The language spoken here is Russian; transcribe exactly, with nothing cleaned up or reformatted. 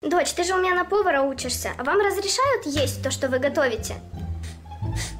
Дочь, ты же у меня на повара учишься, а вам разрешают есть то, что вы готовите?